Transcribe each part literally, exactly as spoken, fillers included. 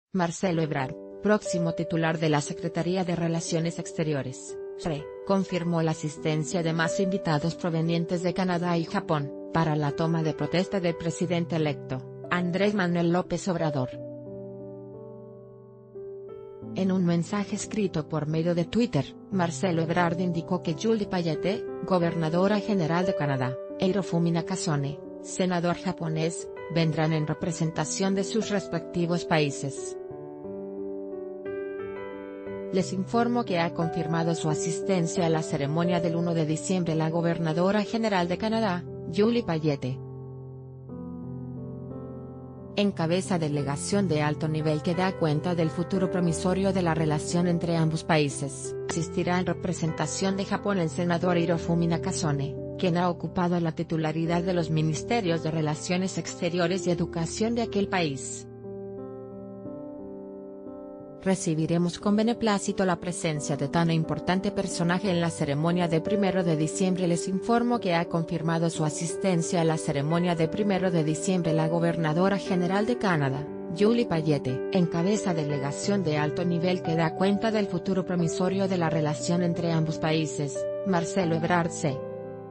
Marcelo Ebrard, próximo titular de la Secretaría de Relaciones Exteriores, S R E, confirmó la asistencia de más invitados provenientes de Canadá y Japón, para la toma de protesta del presidente electo, Andrés Manuel López Obrador. En un mensaje escrito por medio de Twitter, Marcelo Ebrard indicó que Julie Payette, gobernadora general de Canadá, e Hirofumi Nakasone, senador japonés, vendrán en representación de sus respectivos países. Les informo que ha confirmado su asistencia a la ceremonia del uno de diciembre la gobernadora general de Canadá, Julie Payette. Encabeza delegación de alto nivel que da cuenta del futuro promisorio de la relación entre ambos países. Asistirá en representación de Japón el senador Hirofumi Nakasone, quien ha ocupado la titularidad de los ministerios de Relaciones Exteriores y Educación de aquel país. Recibiremos con beneplácito la presencia de tan importante personaje en la ceremonia de primero de diciembre. Les informo que ha confirmado su asistencia a la ceremonia de primero de diciembre la gobernadora general de Canadá, Julie Payette. Encabeza delegación de alto nivel que da cuenta del futuro promisorio de la relación entre ambos países, Marcelo Ebrard C.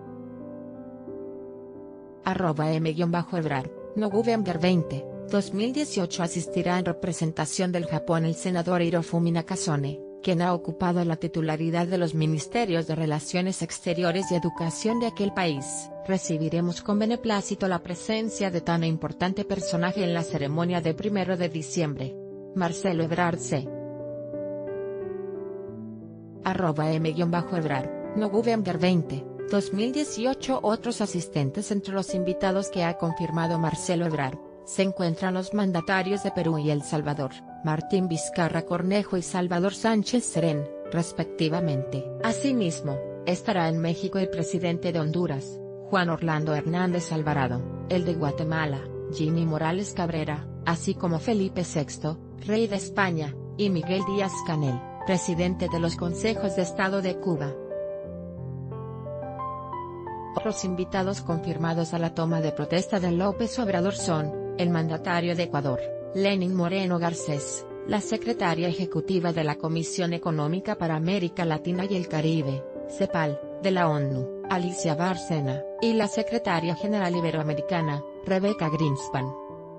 Arroba m-ebrard, November veinte, dos mil dieciocho. Asistirá en representación del Japón el senador Hirofumi Nakasone, quien ha ocupado la titularidad de los ministerios de Relaciones Exteriores y Educación de aquel país. Recibiremos con beneplácito la presencia de tan importante personaje en la ceremonia de primero de diciembre. Marcelo Ebrard C. Arroba m-ebrard, November veinte, dos mil dieciocho. Otros asistentes. Entre los invitados que ha confirmado Marcelo Ebrard, se encuentran los mandatarios de Perú y El Salvador, Martín Vizcarra Cornejo y Salvador Sánchez Serén, respectivamente. Asimismo, estará en México el presidente de Honduras, Juan Orlando Hernández Alvarado, el de Guatemala, Jimmy Morales Cabrera, así como Felipe sexto, rey de España, y Miguel Díaz-Canel, presidente de los Consejos de Estado de Cuba. Otros invitados confirmados a la toma de protesta de López Obrador son, el mandatario de Ecuador, Lenín Moreno Garcés, la secretaria ejecutiva de la Comisión Económica para América Latina y el Caribe, CEPAL, de la ONU, Alicia Bárcena, y la secretaria general iberoamericana, Rebeca Greenspan.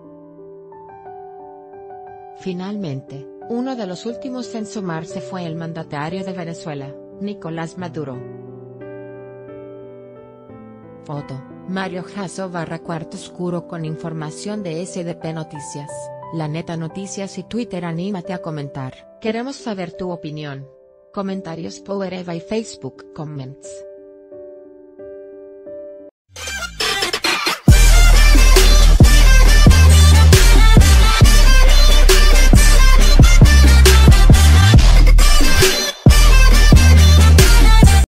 Finalmente, uno de los últimos en sumarse fue el mandatario de Venezuela, Nicolás Maduro. Foto, Mario Jasso barra Cuarto Oscuro con información de S D P Noticias, La Neta Noticias y Twitter. Anímate a comentar. Queremos saber tu opinión. Comentarios Power Eva y Facebook Comments.